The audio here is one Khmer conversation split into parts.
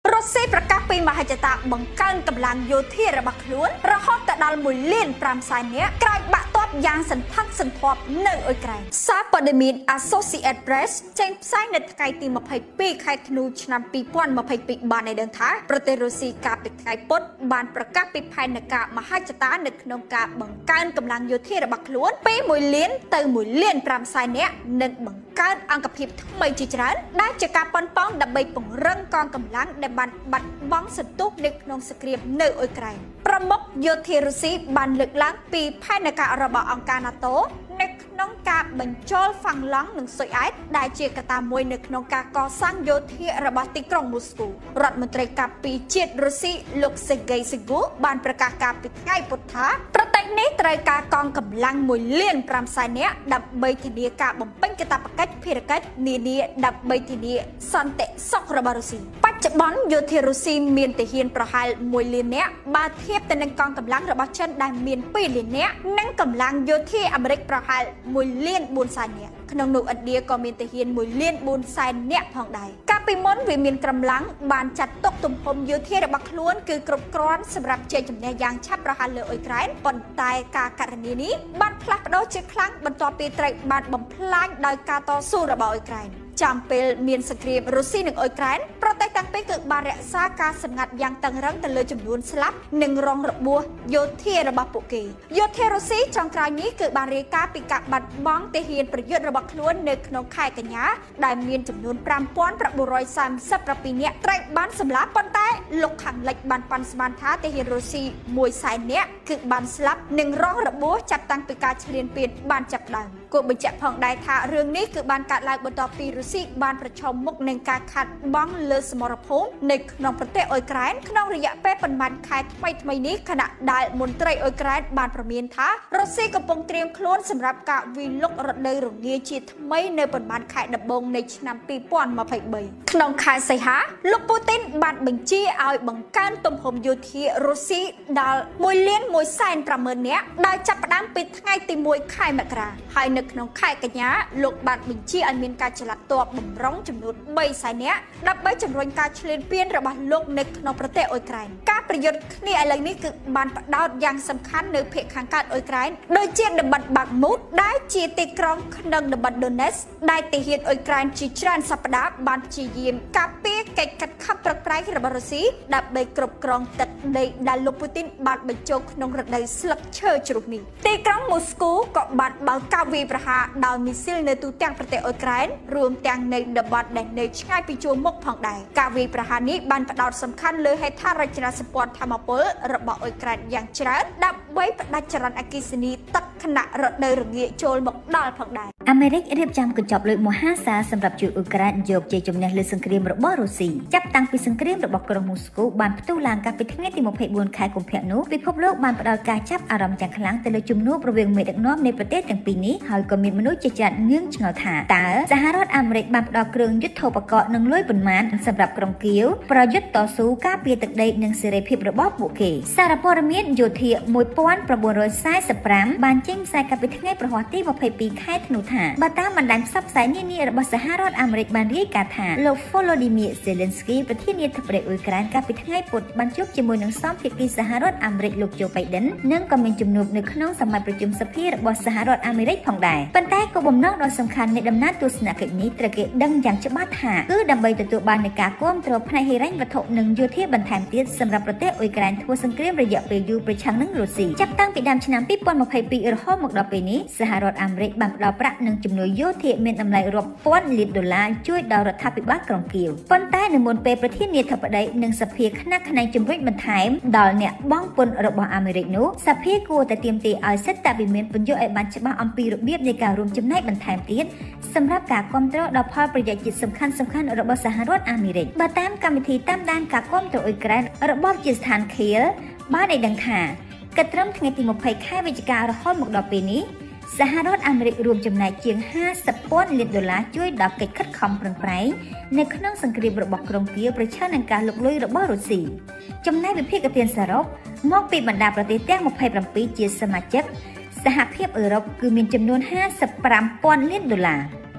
รถเซประกาศปีมหาจตาบังการกำลังโยเทียระบักล้วนระหอบแต่ดาลมวยเลี่ยนปรามสายเนี้ยกลายบะตอบยางสันทักสันทอบเนยอ้อยไกรซาปอดมีน Associated Press แจ้งไซน์ในไกตีมาภัยปีไข่ธนูชนปีป้อนมาภัยปีบานในเดินท้าประเทศรัสเซียกาปิดไข่ปดบานประกาศปีภายในกามหาจตาในขนมกาบังการกำลังโยเทียระบักล้วนปีมวยเลี่ยนเตยมวยเลี่ยนปรามสายเนี้ยหนึ่งบังการอังกฤษทั้งไม่จีจรันได้จากการปนป้องดับใบป่งเรื่องกองกำลังในบันบัดบ้องสตุกในขนมสกรีมเนยอ้อยไกรประมกโยเทียรัสเซียบันเลือกล้างปีภายในการะบาองการนาโตในขนมกาบรรจลฟังล้างหนึ่งสวยไอซ์ได้เจียกตามวยในขนมกาก่อสร้างโยเทียระบาติกรองมอสโกรัฐมนตรีกาปีเจียรัสเซียลุกเซเกย์ซิกูบานประกาศกาปิดง่ายปุถะประเทศนี้ตรายกากองกำลังมวยเลี่ยนปรามสายเนี้ยดับใบทีเดียกาบ่มเป็นกตาปกัดพิรกัดนีเนียดับใบทีเดียสันเตซอกระบารุซีปัจจุบันโยเทียรัสเซียเมียนเตเฮียนประหารมวยเลี่ยนเนี้ยบาเทียบแต่ในกองกำลังระบาดเช่นได้เมียนปีเลี่ยนเนี้ยนั่งกำลังโยเทียอเมริกประหารมวยเลี่ยนบุญสายเนี้ยขนมหนูอันเดียก็เมียนเตเฮียนมวยเลี่ยนบุญสายเนี้ยพองใดกาปิมอนวิเมียนกำลังบานจัดตกตุ่มพมโยเทียระบาดล้วนคือกรบกร้อนสำหรับเจจำเนียยางชับประหารเลยอ้อยไกรปนตายกาการณีนี้บ้านพลัดโดยเชือกครั้งบรรทอปีไตรบ้านบ่มพลายโดยกาต่อสู้ระบาดอ้อยไกรจำเป็นเมียนสกรีมรัสเซียหนึ่งอ้อยไกรประเทศต่างเป็นเกิดบาร์เรซาการสงัดยางตังรังแต่เลยจำนวนสลับหนึ่งรองระบัวโยเทียระบาดปุกเกยโยเทียรัสเซียจองกลางนี้เกิดบาร์เรกาปีกะบัดบ้องเตเฮียนประยุทธ์ระบาดล้วนในขนมไข่กันยาได้เมียนจำนวนปรามป้อนประบุรอยซัมสับประปีเนี้ยไตรบ้านสำลับปนแต่ลกขังเหล็กบันปันสมานท้าเตเฮียรัสเซียมวยสายเนี้ยคือบันสลับหนึ่งรองระบัวจับตังปีกาเฉลียนเปลี่ยนบันจับดังกูบัญญัติผ่องได้ท่าเรื่องนี้คือบันการลายบนต่อปีรัสเซียบันประชมมุกในการขัดบ้องเลสมรภูมิในขนมประเทศอ้อยไกรขนมระยะเป๊ะปันบันคายทำไมนี้ขณะได้มนตรีอ้อยไกรบานประเมียนท้ารัสเซียกำลังเตรียมคล้นสำหรับการวิลกรถเดย์หลงเงียชีทำไมในปันบันคายดับบงในนำปีป้อนมาไผ่ใบขนมคายใส่หาลูกปูตินบันบัญชีเอาบังการตุ่มผมโยธีรัสเซียดาลมวยเลี้ยนมวยไซน์ประเมินเนี้ยได้จับประดามปิดไงตีมวยคายมกราให้ในขนมคายกันยะลูกบันบัญชีอันมีการฉลัดตัวบ่มร้องจำนวนใบสายเนี้ยดับใบจำนวนการเฉลี่ยเปลี่ยนระบาดโลกในขนมประเทศอ้อยไกรการประโยชน์นี่อะไรนี้คือบันประดาวอย่างสำคัญในเพจทางการอ้อยไกรโดยเจียนดับบันบักมุดได้จีติกรองขนมดับบันโดเนสได้ตีเฮียนอ้อยไกรจีจรันสัปดาห์บันจีเยี่ยมกาเป้เกกัดขับประไพร์ระบาดรัสเซียดับใบกรบกรองตัดในดันลูกปูตินบันใบโจขนมระดับสลักเชอร์จุกนี้ตีกรองมอสโกก็บันบาลกาวีประหารดาวมิสซิลในตู้แตงประเทศอ้อยไกรรวมแตงในดับบันในง่ายปีจูมกผ่องใดกาวีประหารนี้บันประดาวสำคัญเลยให้ท่าราชนาสปอร์ตธรรมปลระบาดอ้อยไกรอย่างเชิดดับไว้ประดัชรันอากิสนีตักขณะรถเดินเงียโจลบกดาวผ่องใดอเมริกเรียบจำกระจบเลยมหาศาลสำหรับจุดอุกราโยกเจจมเนลือสังเกตระบาดรัสเซียจับตั้งปีสังเกตระบาดกรงมอสโกบันประตูลางการไปทั้งในติมเพบวนคายกลุ่มเพียนุพิภพโลกบันประดาวการจับอารมณ์จังครั้งแต่เลยจุ่มนู้ประเวงเมดักน้อมในประเทศต่างปีนี้หอยก็มีมนุษย์จัดเงื่อนเงาถาแต่สหรัฐอเมริกบันประดาวเครื่องยุทโธปกรณ์หนึ่งร้อยปนมันสำหรับกรงเกี้ยวประยุทธ์ต่อสู้ก้าเปียตึกใดหนึ่งเสรีพิบระบอบบุกเกสารพรมีดโยเทียมวยป้อนประบวนรอยไซสปรัมบานจิ้งใส่กับไปทั้งในประหัตที่มาเพปีค่ายธนุถาบาตามันดันซับไซนี่ระบอบสหรัฐอเมริกบันเรียกาถาโลโฟโลดิมีเซเลนสกีประเทศเนเธอร์แลนด์อุกรานกับไปทั้งในปดบรรจุจมูกหนังซ้อมพิกีสหรัฐอเมริกลูกโจไปเดนเนื่องก็มีจำนวนหนึ่งขนมสมัยประชุมสภาระบอบสหรัฐอเมริกผ่องได้ปัญไตก็บ่มนอกโดยสำคัญในดำน้ำตัวสนักกิจนี้ตระเกตดังอย่างฉบับหาคือดำใบตัวบานในการก้มตรภายในรังวัตถุหนึ่งโยเทียบันแทนเตี้ยสำหรับประเทศอุกรานทัวสังเกตระยะไปยูประชังนังรัสเซียจับตั้งปีดำชนะปีปอนมาภัยปีรหมกดอกปีนี้สหรัฐอเมริกบังดาวประหนึ่งจำนวนโยเทียเมียนอำไลรบป้อนลิตรดอลลาร์ช่วยดาวรัฐพิบาลกรองเกี่ยวปนใต้หนึ่งมณเปประเทศเนเธอร์แลนด์หนึ่งสเปียขณะขณะจำริดบันทายดอลเนี่ยบ้องปนระบบอเมริกนู้สเปียกูแต่เตรียมตีเอาเซตแต่บิเมียนปนโยไอบันฉบับอัมพีระเบียบในการรวมจำนายบันทายเตี้ยสำหรับการก้มตรดาวพอประหยัดจิตสำคัญระบบสหรัฐอเมริกบัตามกรรมวิธีตั้มด้านการก้มตรอุกรานระบบจิตสถานเคียร์บ้านในดังข่ากระเริ่มทั้งที่มาภัยค่ายวิจิการหมกดอกปีนี้สหรัฐอเมริกรวมจำนายเจียง50 ป้อนลิตรดอลลาร์ช่วยดอกเกตคัดคอมปรังไพรในขนมสังเกตระบบกรงเกียวประชาในการลุกลุยระบบรัสเซียจำนายเป็นเพียงกระเทียนสารบมอกปีบรรดาประเทศแจ้งมาภัยปรังปีเจียสมาชิกสหภาพยุโรปคือมีจำนวน50 ป้อนลิตรดอลลาร์ ป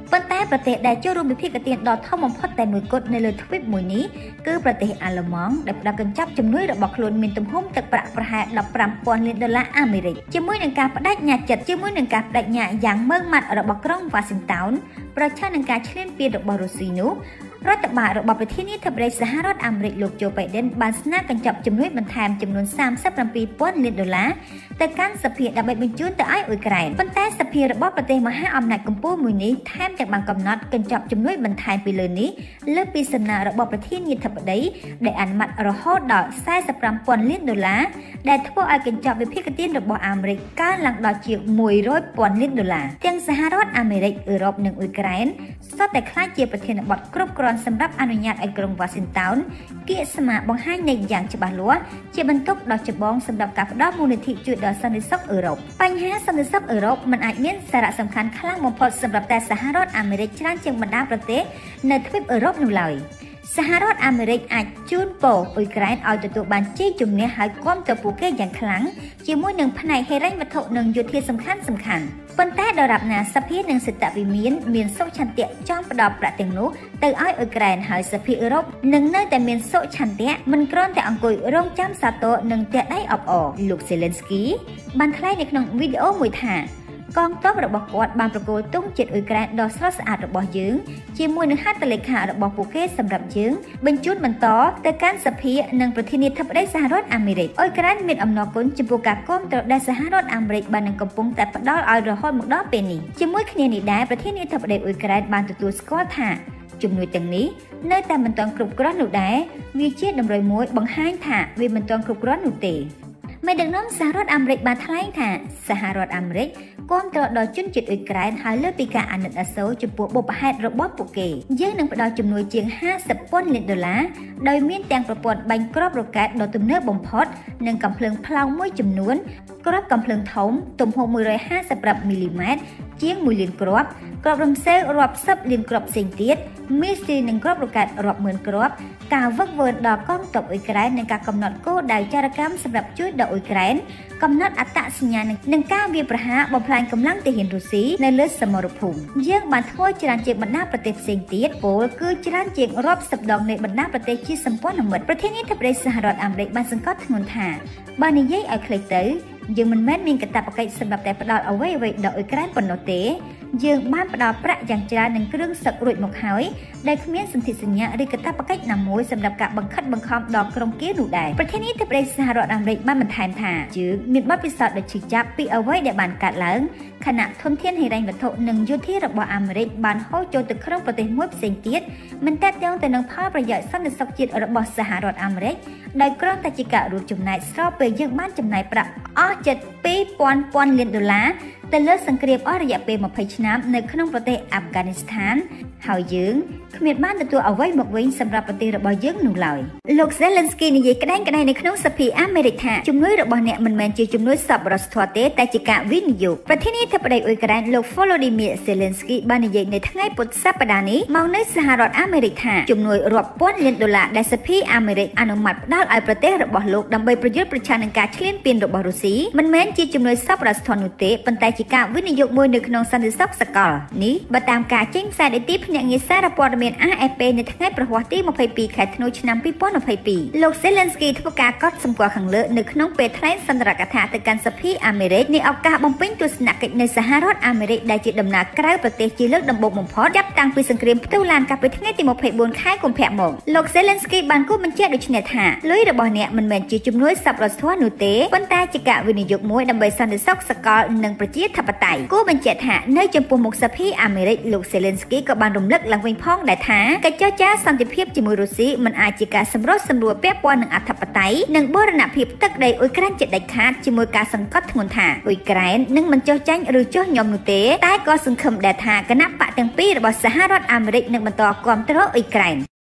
ប៉ុន្តែប្រទេសដែលចូលរួមវិភាគទានដ៏ធំបំផុតតែមួយគត់នៅលើទ្វីបមួយនេះគឺប្រទេសអាល្លឺម៉ង់ដែលផ្ដល់កញ្ចប់ជំនួយរបស់ខ្លួនមានទំហំទឹកប្រាក់ប្រហែល$15,000 លានអាមេរិកជាមួយនឹងការបដិញ្ញាចិត្តជាមួយនឹងការបដិញ្ញាយ៉ាងម៉ឺងម៉ាត់របស់ក្រុងវ៉ាស៊ីនតោនប្រឆាំងនឹងការឈ្លានពានរបស់រុស្ស៊ីនោះរដ្ឋបាលរបស់ប្រធានាធិបតីសហរដ្ឋអាមេរិកលោកโจ Biden បានស្នើកញ្ចប់ជំនួយបន្ថែមចំនួន$37,000 លានទៅកាន់សភាដើម្បីបញ្ជូនទៅឲ្យអ៊ុយក្រែនប៉ុន្តែសភារបស់ប្រទេសមហាអំណាចកម្ពុជាមួយនេះថែមទាំងបានកំណត់កញ្ចប់ជំនួយបន្ថែមពីលើនេះលើពីសំណើរបស់ប្រធានាធិបតីដែលអនុម័តរហូតដល់$45,000 លានដែលធ្វើឲ្យកញ្ចប់វិភាគទានរបស់អាមេរិកកើនឡើងដល់ជាង$100,000 លានទាំងសហរដ្ឋអាមេរិកអឺរ៉ុបនិងអ៊ុយក្រែនសុទ្ធតែខ្លាចជាប្រធានបទគ្រប់គ្រាន់សម្រាប់អនុញ្ញាតឲ្យក្រុងវ៉ាស៊ីនតោនគៀកស្មាបង្ហាញនៃយ៉ាងច្បាស់លាស់ជាបន្ទុកដ៏ចម្បងសម្រាប់ការផ្ដល់មូលនិធិជួយដល់សន្តិសុខអឺរ៉ុបបញ្ហាសន្តិសុខអឺរ៉ុបមិនអាចមានសារៈសំខាន់ខ្លាំងបំផុតសម្រាប់តែសហរដ្ឋអាមេរិកច្រើនជាងបណ្ដាប្រទេសនៅទ្វីបអឺរ៉ុបនោះឡើយសហរដ្ឋអាមេរិកអាចជូនពរអ៊ុយក្រែនឲ្យទទួលបានជ័យជំនះហើយគាំទ្រពួកគេយ៉ាងខ្លាំងជាមួយនឹងផ្នែកហិរញ្ញវត្ថុនិងយោធាសំខាន់ប៉ុន្តែដរាបណាសភានិងសេតវិមានសុឆន្ទៈចង់ផ្ដល់ប្រាក់ទាំងនោះទៅឲ្យអ៊ុយក្រែនហើយសភាអឺរ៉ុបនឹងនៅតែមានសុឆន្ទៈមិនគ្រាន់តែអង្គុយរងចាំសាទរនិងទះដៃអបអរលោក Zelensky បានថ្លែងនៅក្នុងវីដេអូមួយថាកងទ័ពរបស់គាត់បានប្រគល់ទង់ជាតិអ៊ុយក្រែនដ៏ស្រស់ស្អាតរបស់យើងជាមួយនឹងហត្ថលេខារបស់ពួកគេសម្រាប់យើងបញ្ជូនបន្តទៅកាន់សភានិងប្រធានាធិបតីសហរដ្ឋអាមេរិកអ៊ុយក្រែនមានអំណរគុណចំពោះការគាំទ្រដែលសហរដ្ឋអាមេរិកបាននឹងកំពុងតែផ្ដល់ឲ្យរហូតមកដល់ពេលនេះជាមួយគ្នានេះដែរប្រធានាធិបតីអ៊ុយក្រែនបានទទួលស្គាល់ថាជំនួយទាំងនេះនៅតែមិនទាន់គ្រប់គ្រាន់នោះដែរវាជាតម្រុយមួយបង្ហាញថាវាមិនទាន់គ្រប់គ្រាន់នោះទេមេដឹកនាំសហរដ្ឋអាមេរិកបានថ្លែងថាសហរដ្ឋអាមេរិកគាំទ្រដល់ជនជាតិអ៊ុយក្រែនហើយលើពីការអាណិតអាសូរចំពោះបុព្វហេតុរបស់ពួកគេយើងនឹងផ្ដល់ជំនួយជាង$50,000 លានដោយមានទាំងប្រព័ន្ធបាញ់គ្រាប់រ៉ុកែតដ៏ទំនើបបំផុតនិងកាំភ្លើងផ្លោងមួយចំនួនគ្រាប់កាំភ្លើងធំទំហំ155មីលីម៉ែត្រជាង1លានគ្រាប់គ្រាប់រំសេលរាប់សិបលានគ្រាប់ផ្សេងទៀតមីស៊ីលនិងគ្រាប់រ៉ុកែតរាប់ម៉ឺនគ្រាប់ការវឹកវើដល់កងទ័ពអ៊ុយក្រែននិងការកំណត់គោលដៅចារកម្មសម្រាប់ជួយដល់អ៊ុយក្រែនកំណត់អត្តសញ្ញាណនិងការវាយប្រហារបំផ្លាញកម្លាំងទាហានរុស្ស៊ីនៅលើសមរភូមិយើងបានធ្វើច្រើនជាងបណ្ដាប្រទេសផ្សេងទៀតពលគឺច្រើនជាងរាប់សិបដងនៃបណ្ដាប្រទេសជាសម្ព័ន្ធមិត្តប្រធានាធិបតីសហរដ្ឋអាមេរិកបានសង្កត់ធ្ងន់ថាបើនិយាយឲ្យខ្លីទៅយើងមិនមែនមានកាតព្វកិច្ចសម្រាប់តែផ្ដល់អ្វីៗដល់អ៊ុយក្រែនប៉ុណ្ណោះទេយើងបានផ្ដល់ប្រាក់យ៉ាងច្រើននិងគ្រឿងសឹករួចមកហើយដែលគ្មានសន្ធិសញ្ញាឬកាតព្វកិច្ចណាមួយសម្រាប់ការបង្ខិតបង្ខំដល់ក្រុមគៀនោះដែរប្រធានាធិបតីសហរដ្ឋអាមេរិកបានបន្ថែមថាយើងមានបទពិសោធន៍ដ៏ឈឺចាប់ពីអ្វីដែលបានកើតឡើងខណៈធនធានហិរញ្ញវត្ថុនិងយោធារបស់អាមេរិកបានហូរចូលទៅក្នុងប្រទេសមួយផ្សេងទៀតមិនទាក់ទងទៅនឹងផលប្រយោជន៍សន្តិសុខជាតិរបស់សហរដ្ឋអាមេរិកដោយគ្រាន់តែជាការរួមចំណែកស្របពេលយើងបានចំណាយប្រាក់អស់ជិត$2,000 លានទៅលើសង្គ្រាមអស់រយៈពេល20ឆ្នាំនៅក្នុងប្រទេសអាហ្វហ្គានីស្ថានហើយយើងគ្មានបានទទួលអ្វីមកវិញសម្រាប់ប្រទេសរបស់យើងនោះឡើយលោក Zelensky និយាយក្តែងៗនៅក្នុងសភាអាមេរិកថាជំនួយរបស់អ្នកមិនមែនជាជំនួយសប្បុរសធម៌ទេតែជាការវិនិយោគប្រធានាធិបតីអ៊ុយក្រែនលោក Volodymyr Zelensky បាននិយាយនៅថ្ងៃពុធសប្តាហ៍នេះមកនៅសហរដ្ឋអាមេរិកថាជំនួយរាប់ពាន់លាន$ដែលសភាអាមេរិកអនុម័តផ្ដល់ឲ្យប្រទេសរបស់លោកដើម្បីប្រយុទ្ធប្រឆាំងនឹងការឈ្លានពានរបស់រុស្ស៊ីមិនមែនជាជំនួយសប្បុរសធម៌នោះទេប៉ុន្តែជាការវិនិយោគមួយនៅក្នុងសន្តិសុខសកលនេះបើតាមការចេញផ្សាយដោយទីភ្នាក់ងារសារព័ត៌មាន AFP នៅថ្ងៃប្រហ័សទី22ខែធ្នូឆ្នាំ2022លោក Zelensky ធ្វើការកត់សម្គាល់ខាងលើនៅក្នុងពេលថ្លែងសន្ទរកថាទៅកាន់សភាអាមេរិកនៃឱកាសបំពេញទស្សនកិច្ចនៅសហរដ្ឋអាមេរិកដែលជាដំណើរក្រៅប្រទេសជាលើកដំបូងបំផុតចាប់តាំងពីសង្គ្រាមផ្ទុះឡើងកាលពីថ្ងៃទី24ខែកុម្ភៈមកលោក Zelensky បានគូបញ្ជាក់ដូចនេះថាលុយរបស់អ្នកមិនមែនជាជំនួយសប្បុរសធម៌នោះទេប៉ុន្តែជាការវិនិយោគមួយដើម្បីសន្តិសុខសកលនិងប្រជាធិបតេយ្យគូបញ្ជាក់ថានៅចំពោះមុខសភាអាមេរិកលោក Zelensky ក៏បានរំលឹកឡើងវិញផងដែរថាកិច្ចចរចាសន្តិភាពជាមួយរុស្ស៊ីមិនអាចជាការសម្រុះសម្រួលពាក់ព័ន្ធនឹងអធិបតេយ្យនិងបូរណភាពទឹកដីអ៊ុយក្រែនជាដាច់ខាតជាមួយការសង្កត់ធ្ងន់ថាអ៊ុយក្រែននឹងមិនចុះចាញ់ឬចុះញោមនោះទេតែក៏សង្ឃឹមដែរថាគណៈបកទាំងពីររបស់សហរដ្ឋអាមេរិកនឹងបន្តគាំទ្រអ៊ុយក្រែន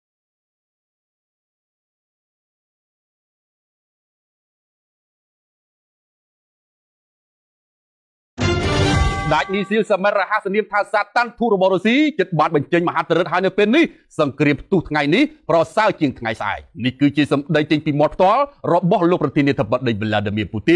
ដាច់នេះសៀលសមរហាសនាមថាសាតាន់ធូរបស់រុស្ស៊ីចិត្តបានបញ្ចេញមហាទរិទ្ធហើយនៅពេលនេះសង្គ្រាមផ្ទុះថ្ងៃនេះប្រសើរជាងថ្ងៃស្អែកនេះគឺជាសម្ដីចេញពីមាត់ផ្ទាល់របស់លោកប្រធានាធិបតី Vladimir Putin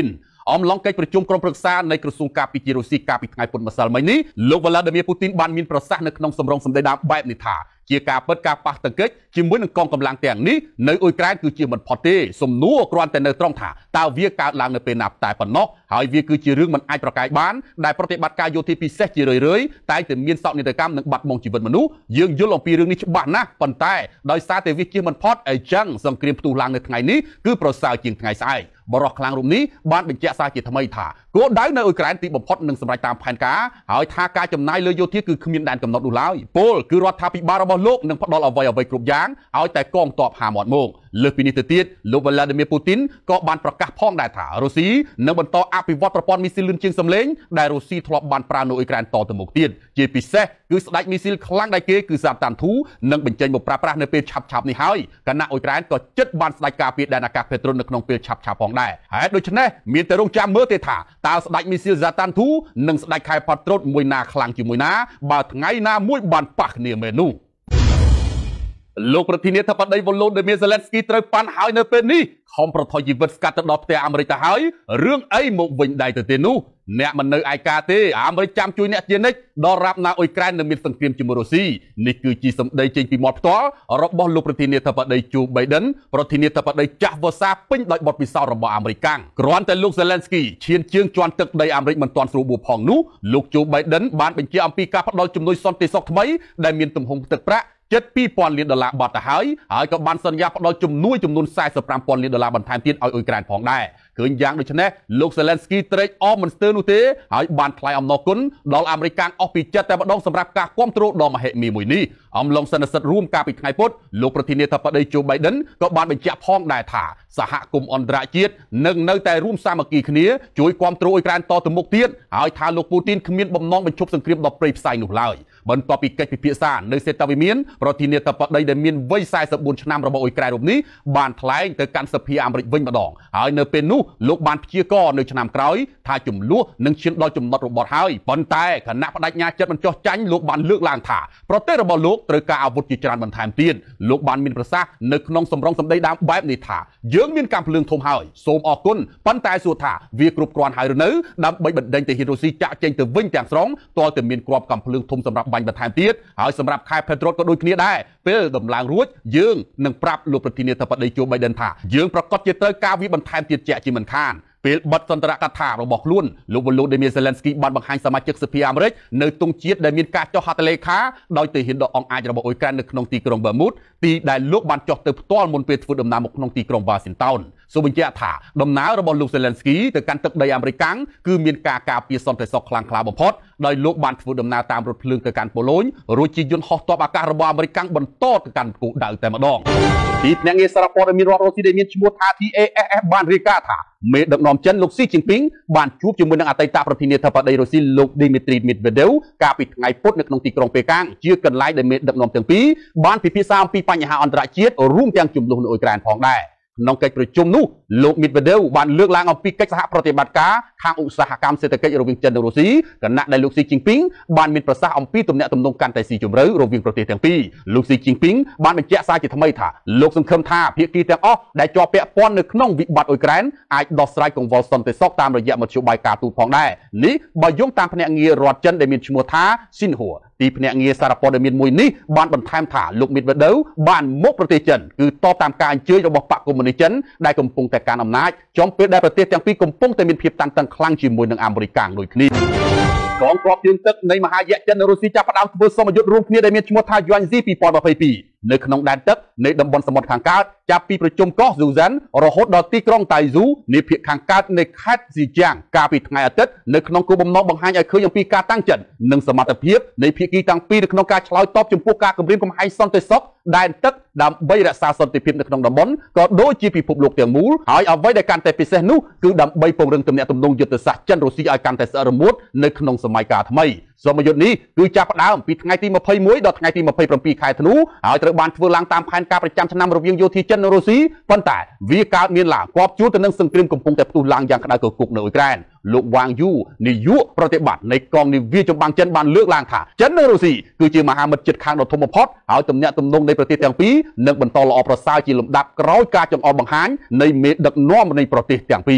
អំឡុងកិច្ចប្រជុំក្រុមប្រឹក្សានៃក្រសួងការពារជាតិរុស្ស៊ីកាលពីថ្ងៃពុធម្សិលមិញនេះលោក Vladimir Putin បានមានប្រសាសន៍នៅក្នុងសម្រងសម្ដីដើមបែបនេះថាជាការពិតការប៉ះទង្គិចជាមួយនឹងកងកម្លាំងទាំងនេះនៅអ៊ុយក្រែនគឺជាមិនផុតទេសំណួរគ្រាន់តែនៅត្រង់ថាតើវាកើតឡើងនៅពេលណាតែប៉ុណ្ណោះហើយវាគឺជារឿងមិនអាចប្រកែកបានដែលប្រតិបត្តិការយោធាពិសេសជារឿយៗតែតែមានសោកនាដកម្មនិងបាត់បង់ជីវិតមនុស្សយើងយល់អំពីរឿងនេះច្បាស់ណាស់ប៉ុន្តែដោយសារតែវាជាមិនផុតអីចឹងសង្គ្រាមផ្ទុះឡើងនៅថ្ងៃនេះគឺប្រសើរជាងថ្ងៃស្អែកបរិះខ្លាំងរូបនេះបានបញ្ជាក់សារជាថ្មីថាគោលដៅនៅអ៊ុយក្រែនទីបំផុតនឹងសម្រេចតាមផែនការហើយថាការចំណាយលើយោធាគឺគ្មានដែនកំណត់នោះឡើយពលគឺរដ្ឋាភិបាលរបស់លោកនឹងផ្ដល់អ្វីៗគ្រប់យ៉ាងឲ្យតែកងទ័ពហាមាត់មកលើសពីនេះទៅទៀតលោក Vladimir Putin ក៏បានប្រកាសផងដែរថារុស្ស៊ីនឹងបន្តអភិវឌ្ឍប្រព័ន្ធមីស៊ីលលឿនជាងសម្លេងដែលរុស្ស៊ីធ្លាប់បានប្រើនៅអ៊ុយក្រែនតទៅមុខទៀតជាពិសេសគឺស្ដេចមីស៊ីលខ្លាំងដែលគេគឺសាតានធូនឹងបញ្ចេញមកប្រើប្រាស់នៅពេលឆាប់ៗនេះហើយគណៈអ៊ុយក្រែនក៏ជិតបានស្ដេចការពារដែនអាកាសពេត្រុននៅក្នុងពេលឆាប់ៗផងដែរហេតុដូច្នេះមានតែរងចាំមើលទេថាតើស្ដេចមីស៊ីលសាតានធូនិងស្ដេចខែផាត់ត្រុតមួយណាខ្លាំងជាមួយណាបើថ្ងៃណាមួយបានប៉ះគ្នាមែននោះលោកប្រធានាធិបតី Volodymyr Zelensky ត្រូវប៉ាន់ហើយនៅពេលនេះខំប្រថុយជីវិតស្កាត់ទៅដល់ផ្ទះអាមេរិកទៅហើយរឿងអីមកវិញដែរទៅទេនោះអ្នកមិននៅឯកាទេអាមេរិកចាំជួយអ្នកជានិច្ចដល់រាប់ណាអ៊ុយក្រែននៅមានសង្គ្រាមជាមួយរុស្ស៊ីនេះគឺជាសម្ដីចេញពីមាត់ផ្ទាល់របស់លោកប្រធានាធិបតី Joe Biden ប្រធានាធិបតីចាស់វស្សាពេញដោយបទពិសោធន៍របស់អាមេរិកគ្រាន់តែលោក Zelensky ឈានជើងជាន់ទឹកដីអាមេរិកមិនទាន់ស្រួលបួផងនោះលោក Joe Biden បានបញ្ជាអំពីការផ្ដល់ជំនួយសន្តិសុខថ្មីដែលមានទំហំទឹកប្រាក់ជិត $2,000 លានបាត់ទៅហើយក៏បានសន្យាផ្ដល់ជំនួយចំនួន $45,000 លានបន្ថែមទៀតឲ្យអ៊ុយក្រែនផងដែរឃើញយ៉ាងដូចនេះលោក Zelensky ត្រេកអរមិនស្ទើរនោះទេហើយបានថ្លែងអំណរគុណដល់អាមេរិកអស់ពីចិត្តតែម្ដងសម្រាប់ការគ្រប់គ្រងដ៏មហិមាមួយនេះអំឡុងសន្និសីទរួមកាលពីថ្ងៃពុធលោកប្រធានាធិបតី Joe Biden ក៏បានបញ្ជាក់ផងដែរថាសហគមន៍អន្តរជាតិនឹងនៅតែរួមសាមគ្គីគ្នាជួយគ្រប់គ្រងអ៊ុយក្រែនតទៅមុខទៀតហើយថាលោកពូទីនគ្មានបំណងបញ្ឈប់សង្គ្រាមដ៏ព្រៃផ្សៃនោះឡើយបន្ទាប់ពីកិច្ចពិភាក្សានៅសេតាវិមានប្រធានាធិបតីដែលមានវ័យ44ឆ្នាំរបស់អ៊ុយក្រែនរូបនេះបានថ្លែងទៅកាន់សភាអាមេរិកវិញម្ដងហើយនៅពេលនោះលោកបានព្យាករណ៍នៅឆ្នាំក្រោយថាចំនួននឹងឈានដល់ចំណុចរបត់ហើយប៉ុន្តែគណៈបដិញ្ញាចិត្តមិនចោះចាញ់លោកបានលើកឡើងថាប្រទេសរបស់លោកត្រូវការអាវុធជាច្រើនបន្ថែមទៀតលោកបានមានប្រសាសន៍នៅក្នុងសម្រងសម្ដីដើមបែបនេះថាយើងមានកាំភ្លើងធំហើយសូមអរគុណប៉ុន្តែសួរថាវាគ្រប់គ្រាន់ហើយឬនៅដើម្បីបណ្ដេញទាហានរុស្ស៊ីចាក់ចេញទៅវិញទាំងស្រុងទាល់តែមានគ្រាប់កាំភ្លើងធំសម្រាប់បាញ់បន្ថែមទៀតហើយសម្រាប់ខែផេត្រុតក៏ដូចគ្នាដែរពេលដំឡើងរួចយើងនឹងប្រាប់លោកប្រធានាធិបតី Joe Biden ថាយើងប្រកាសជាត្រូវការវាបន្ថែមទៀតជាក់ជាមិនខានពេលបិទសន្ទរកថារបស់ខ្លួនលោក Volodymyr Zelensky បានបង្ហាញសមាជិកសភាអាមេរិកនៅទង់ជាតិដែលមានការចុះហត្ថលេខាដោយទាហានដ៏អង់អាចរបស់អ៊ុយក្រែននៅក្នុងទីក្រុង Bakhmut ទីដែលលោកបានចុះទៅផ្ទាល់មុនពេលធ្វើដំណើរមកក្នុងទីក្រុង Washington សូមបញ្ជាក់ថាដំណើររបស់លោក Zelensky ទៅកាន់ទឹកដីអាមេរិកគឺមានការការពារសន្តិសុខខ្លាំងក្លាបំផុតដោយលោកបានធ្វើដំណើរតាមរថភ្លើងទៅកាន់ប៉ូឡូញរួចជាយន្តហោះទ័ពអាកាសរបស់អាមេរិកបន្តទៅកាន់គោលដៅតែម្ដងទីភ្នាក់ងារសារព័ត៌មានរដ្ឋរុស្ស៊ីដែលមានឈ្មោះថា TASS បានរាយការណ៍ថាមេដឹកនាំចិនលោកស៊ីជីនពីងបានជួបជាមួយនឹងអតីតប្រធានាធិបតីរុស្ស៊ីលោក Dmitry Medvedev កាលពីថ្ងៃពុធនៅក្នុងទីក្រុងប៉េកាំងជាកន្លែងដែលមេដឹកនាំទាំងពីរបានពិភាក្សាអំពីបញ្ហាអន្តរជាតិរួមទាំងចំនួននៅអ៊ុយក្រែនផងដែរក្នុងកិច្ចប្រជុំនោះលោក Medvedev បានលើកឡើងអំពីកិច្ចសហប្រតិបត្តិការខាងឧស្សាហកម្មសេដ្ឋកិច្ចរវាងចិននិងរុស្ស៊ីគណៈដែលលោកស៊ីជីនពីងបានមានប្រសាសន៍អំពីទំនាក់ទំនងកាន់តែស៊ីជម្រៅរវាងប្រទេសទាំងពីរលោកស៊ីជីនពីងបានបញ្ជាក់សារជាថ្មីថាលោកសង្ឃឹមថាភាគីទាំងអស់ដែលជាប់ពាក់ព័ន្ធនៅក្នុងវិបត្តិអ៊ុយក្រែនអាចដោះស្រាយកង្វល់សន្តិសុខតាមរយៈមធ្យោបាយការទូតផងដែរនេះបើយោងតាមភ្នាក់ងាររដ្ឋចិនដែលមានឈ្មោះថា Xinhua ទីភ្នាក់ងារសារព័ត៌មានមួយនេះបានបន្ថែមថាលោក Medvedev បានមកប្រទេសចិនគឺតបតាមការអញ្ជើញរបស់បកកុម្មុយនីសចិនដែលកំពុងតែកាន់អំណាចចំពេលដែលប្រទេសទាំងពីរកំពុងតែមានភាពតានតឹងខ្លាំងជាមួយនឹងអាមេរិកដូចគ្នាកងទ័ពជើងទឹកនៃមហាយៈចិនរុស្ស៊ីចាប់ផ្ដើមធ្វើសមយុទ្ធរួមគ្នាដែលមានឈ្មោះថា Yuanzi 2022នៅក្នុងដែនទឹកនៃតំបន់សមុទ្រខាងកើតចាប់ពីប្រជុំកោះស៊ូហ្សានរហូតដល់ទីក្រុងតៃស៊ូនាភាគខាងកើតនៃខេត្តស៊ីជាងកាលពីថ្ងៃអាទិត្យនៅក្នុងគោលបំណងបង្ហាញឲ្យឃើញអំពីការតាំងចិត្តនិងសមត្ថភាពនៃភាគីទាំងពីរនៅក្នុងការឆ្លើយតបចំពោះការគំរាមកំហែងសន្តិសុខដែនទឹកដើម្បីរក្សាសន្តិភាពនៅក្នុងតំបន់ក៏ដូចជាពិភពលោកទាំងមូលហើយអ្វីដែលកាន់តែពិសេសនោះគឺដើម្បីពង្រឹងទំនាក់ទំនងយុទ្ធសាស្ត្រចិនរុស្ស៊ីឲ្យកាន់តែស្អិតរមួតនៅក្នុងសម័យកាលថ្មីសមយុទ្ធនេះគឺចាប់ផ្ដើមពីថ្ងៃទី21ដល់ថ្ងៃទី27ខែធ្នូហើយត្រូវបានធ្វើឡើងតាមផែនការប្រចាំឆ្នាំរវាងយោធាចិននិងរុស្ស៊ីប៉ុន្តែវាកើតមានឡើងគប់ជួនទៅនឹងសង្គ្រាមកំពុងតែផ្ទុះឡើងយ៉ាងក្តៅគគុកនៅអ៊ុយក្រែនលោកវ៉ាងយូនាយកប្រតិបត្តិនៃកងនាវាចម្បាំងចិនបានលើកឡើងថាចិននិងរុស្ស៊ីគឺជាមហាមិត្តជិតខាងដ៏ធំបំផុតហើយទំនាក់ទំនងនៃប្រទេសទាំងពីរនឹងបន្តល្អប្រសើរជាលំដាប់ក្រោយការចង្អុលបង្ហាញនៃមេដឹកនាំនៃប្រទេសទាំងពីរ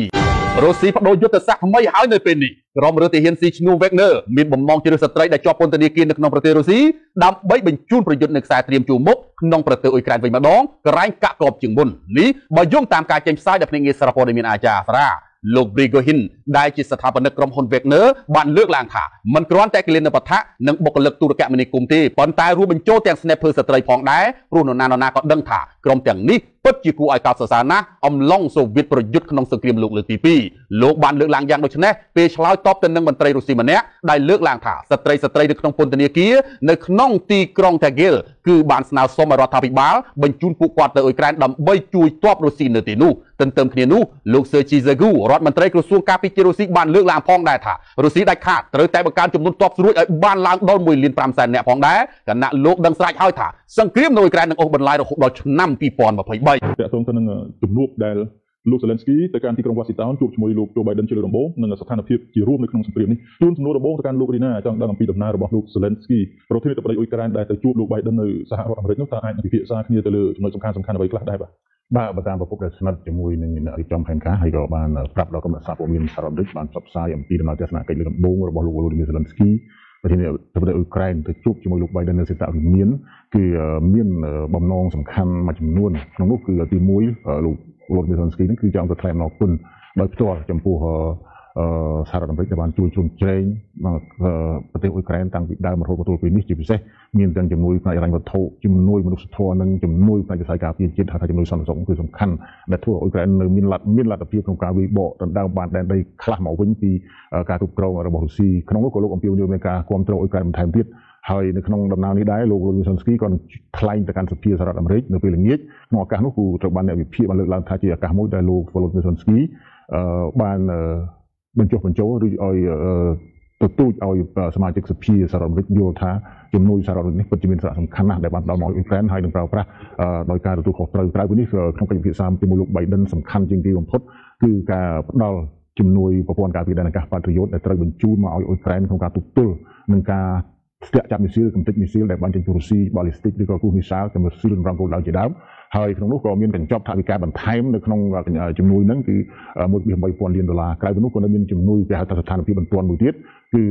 រុស្ស៊ីបដូរយុទ្ធសាស្ត្រថ្មីហើយនៅពេលនេះក្រុមរដ្ឋាភិបាលស៊ីឈ្នូវវេកន័រមានបំណងជ្រើសស្ត្រីដែលជាប់ពន្ធនាគារនៅក្នុងប្រទេសរុស្ស៊ីដើម្បីបញ្ជូនប្រយុទ្ធនៅខ្សែត្រៀមជួរមុខក្នុងប្រទេសអ៊ុយក្រែនវិញម្ដងក្រែងកាក់ក្របជាងមុននេះបើយោងតាមការចេញផ្សាយដោយភ្នាក់ងារសារព័ត៌មានអាចារ្យសារ៉ាលោក Prigozhin ដែលជាស្ថាបនិកក្រុមហ៊ុន Wagner បានលើកឡើងថាមិនគ្រាន់តែគិលានុបដ្ឋានិងបុគ្គលិកទូរគមនាគមន៍ទេប៉ុន្តែរួមបញ្ចូលទាំង Sniper ស្ត្រីផងដែរព្រោះនរណាក៏ដឹងថាក្រុមទាំងនេះពិតជាគួរឲ្យកោតសរសើរណាស់អំឡុងសូវៀតប្រយុទ្ធក្នុងសង្គ្រាមលោកលើកទី2លោកបានលើកឡើងយ៉ាងដូចនេះពេលឆ្លើយតបទៅនឹងមន្ត្រីរុស្ស៊ីម្នាក់ដែលលើកឡើងថាស្ត្រីនៅក្នុងពន្ធនាគារនៅក្នុងទីក្រុង Tagil គឺបានស្នើសុំឲ្យរដ្ឋាភិបាលបញ្ជូនពួកគាត់ទៅអ៊ុយក្រែនដើម្បីជួយទ័ពរុស្ស៊ីនៅទីនោះទន្ទឹមគ្នានោះលោក Sergei Shoigu រដ្ឋមន្ត្រីក្រសួងការពារជាតិរុស្ស៊ីបានលើកឡើងផងដែរថារុស្ស៊ីដាច់ខាតត្រូវតែបង្កើនចំនួនទ័ពស្រួចឲ្យបានឡើងដល់1.5 លាននាក់ផងដែរគណៈលោកដឹងស្រេចហើយថាសង្គ្រាមនៅអ៊ុយក្រែននឹងអូសបន្លាយរហូតដល់ឆ្នាំ2023 តើតើទៅនឹងជំនួបដែលលោក Zelensky ទៅកាន់ទីក្រុង Washington ជួបជាមួយលោក Joe Biden ជាលើកដំបូងនិងស្ថានភាពជារួមនៅក្នុងសង្គ្រាមនេះជួនសំណួរដំបូងទៅកាន់លោក Rina ចង់ដឹងអំពីដំណើររបស់លោក Zelensky ប្រធានាធិបតីអ៊ុយក្រែនដែលទៅជួបលោក Biden នៅសហរដ្ឋអាមេរិកនោះតើអាចនឹងពិភាក្សាគ្នាទៅលើចំណុចសំខាន់ៗអ្វីខ្លះដែរបាទបើតាមប្រភពដែលស្និទ្ធជាមួយនឹងអ្នករៀបចំផែនការហើយក៏បានប្រាប់ដល់គណៈសហព័ន្ធមានសហរដ្ឋអាមេរិកបានផ្សព្វផ្សាយអំពីដំណើរទស្សនកិច្ចលើកដំបូងរបស់លោក Volodymyr Zelensky ប្រធានាធិបតីអ៊ុយក្រែនទៅជួបជាមួយលោក Biden នៅសេតវិមានគឺមានបំណងសំខាន់មួយចំនួនក្នុងនោះគឺទី1លោកVolodymyr Zelensky នឹងគឺចង់ទៅថ្លែងអំណរគុណដោយផ្ទាល់ចំពោះសហរដ្ឋអាមេរិកដែលបានជួយជ្រោមជ្រែងប្រទេសអ៊ុយក្រែនតាំងពីដើមរហូតមកទល់ពេលនេះជាពិសេសមានទាំងជំនួយផ្នែកហិរញ្ញវត្ថុជំនួយមនុស្សធម៌និងជំនួយផ្នែកវិស័យការពារជាតិហើយជំនួយសន្តិសុខគឺសំខាន់ដែលធ្វើឲ្យអ៊ុយក្រែននៅមានលទ្ធភាពក្នុងការវិបកដណ្ដើមបានដែនដីខ្លះមកវិញពីការគ្រប់គ្រងរបស់រុស្ស៊ីក្នុងនោះក៏លោកអំពាវនាវនៃការគ្រប់គ្រងអ៊ុយក្រែនបន្ថែមទៀតហើយនៅក្នុងដំណើរនេះដែរលោក Volodymyr Zelensky ក៏ថ្លែងទៅកាន់សភាសហរដ្ឋអាមេរិកនៅពេលល្ងាចក្នុងឱកាសនោះគឺត្រូវបានអ្នកវិភាគបានលើកឡើងថាជាឱកាសមួយដែលលោក Volodymyr Zelensky បានបញ្ចុះបញ្ចូលឬឲ្យទទូចឲ្យសមាជិកសភាសហរដ្ឋអាមេរិកយល់ថាជំនួយសហរដ្ឋអាមេរិកនេះពិតជាមានសារៈសំខាន់ណាស់ដែលបានដល់មកអ៊ុយក្រែនហើយនឹងប្រើប្រាស់ដោយការទទួលខុសត្រូវក្រៅពីនេះក្នុងកិច្ចពិភាក្សាជាមួយលោក Biden សំខាន់ជាងគេបំផុតគឺការផ្ដល់ជំនួយប្រព័ន្ធការពារដែនអាកាស Patriot ដែលត្រូវបញ្ជូនមកឲ្យអ៊ុយក្រែនក្នុងការទប់ទល់នឹងការស្ទាក់ចាប់មីស៊ីលកំទេចមីស៊ីលដែលបានចេញពីរុស្ស៊ីបាល់លីស្ទិកឬក៏គ្រូមីសាលតែមីស៊ីលរំគោលដៅជាដើមហើយក្នុងនោះក៏មានកញ្ចប់ថវិកាបន្ថែមនៅក្នុងជំនួយហ្នឹងគឺ$1.8 លានក្រៅពីនោះក៏នៅមានជំនួយគេហៅថាស្ថានភាពបន្ទាន់មួយទៀតគឺ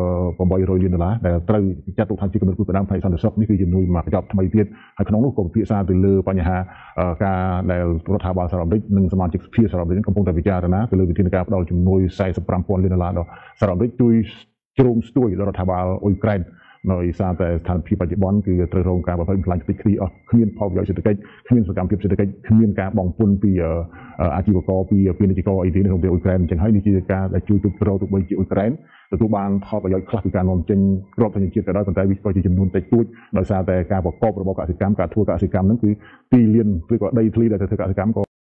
$800 លានដែលត្រូវចាត់ទុកថាជាកម្រិតផ្ដាំផ្នែកសន្តិសុខនេះគឺជំនួយមកកញ្ចប់ថ្មីទៀតហើយក្នុងនោះក៏ពិភាក្សាទៅលើបញ្ហាការដែលរដ្ឋាភិបាលសហរដ្ឋអាមេរិកនិងសមាជិកសភាសហរដ្ឋអាមេរិកកំពុងតែពិចារណាទៅលើវិធានការផ្ដល់ជំនួយ$45,000 លានដល់សហរដ្ឋអាមេរិកជួយជ្រោមស្ទួយដល់រដ្ឋាភិបាលអ៊ុយក្រែនដោយសារតែស្ថានភាពបច្ចុប្បន្នគឺត្រូវរងការបំផ្លាញតិចគ្នាអស់គ្មានផលប្រយោជន៍សេដ្ឋកិច្ចគ្មានសកម្មភាពសេដ្ឋកិច្ចគ្មានការបង់ពន្ធពីអាជីវករពីពាណិជ្ជករអីទេនៅក្នុងប្រទេសអ៊ុយក្រែនអញ្ចឹងហើយនេះជាការដែលជួយគ្រប់គ្រងទោះបីជាអ៊ុយក្រែនទទួលបានផលប្រយោជន៍ខ្លះពីការនាំចេញគ្រាប់ធញ្ញជាតិក៏ដោយប៉ុន្តែវាក៏ជាចំនួនតិចតួចដោយសារតែការប្រកបរបរកសិកម្មការធ្វើកសិកម្មហ្នឹងគឺ2លានឬក៏ដីធ្លីដែលធ្វើកសិកម្មក៏